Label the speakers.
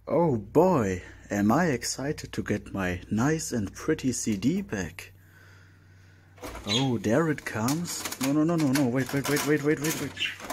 Speaker 1: Oh boy, am I excited to get my nice and pretty CD back. Oh, there it comes. No, wait.